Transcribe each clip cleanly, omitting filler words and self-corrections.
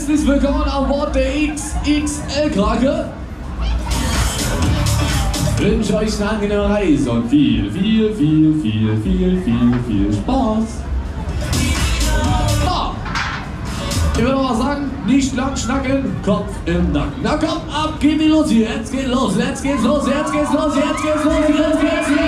Herzlich willkommen an Bord der BxTxH Krake. Ich wünsche euch eine angenehme Reise und viel Spaß. Ah, ich würde mal sagen, nicht lang schnacken, Kopf im Nacken. Na komm, ab geht die los hier, jetzt geht's los, jetzt geht's los, jetzt geht's los, jetzt geht's los, jetzt geht's los.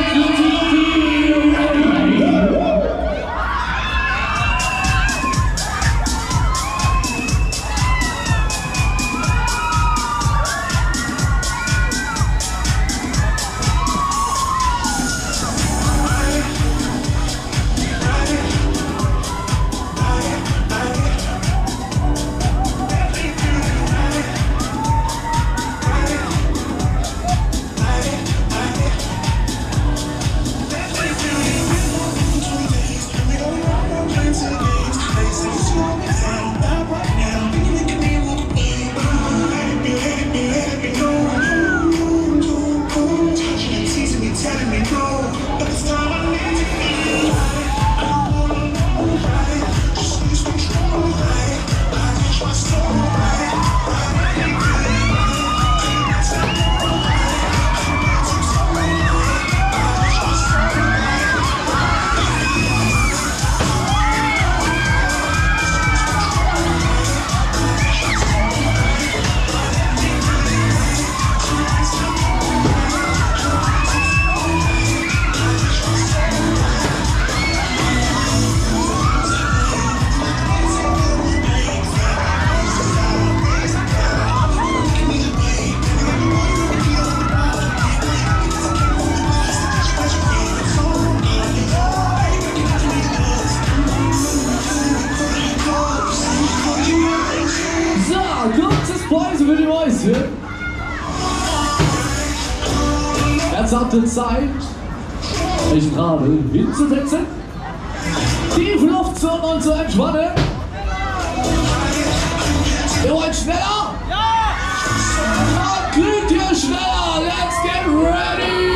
Jetzt habt ihr Zeit, euch gerade hinzusetzen, tief Luft zu und zu entspannen. Ihr wollt schneller? Ja! Dann kriegt ihr schneller! Let's get ready!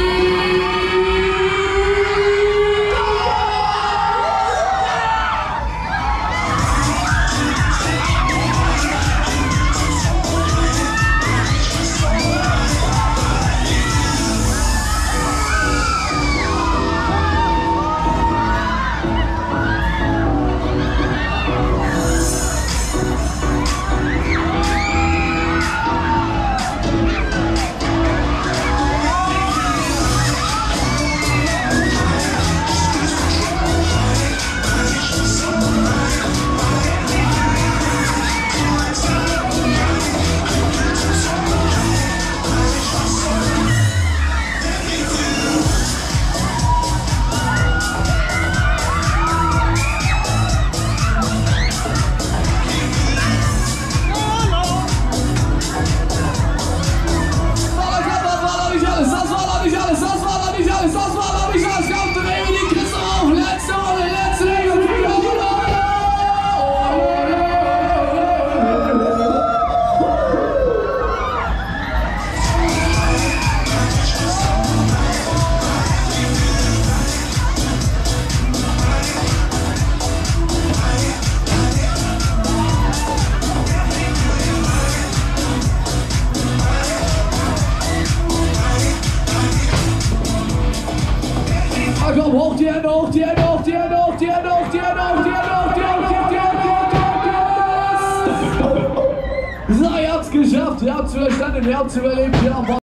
Hoch die Hände, hoch die Hände, hoch die Hände, hoch die Hände, hoch die Hände, hoch die Hände, hoch die Hände, hoch die Hände. So, ihr habt's geschafft, ihr habt's überstanden, ihr habt's überlebt, ihr habt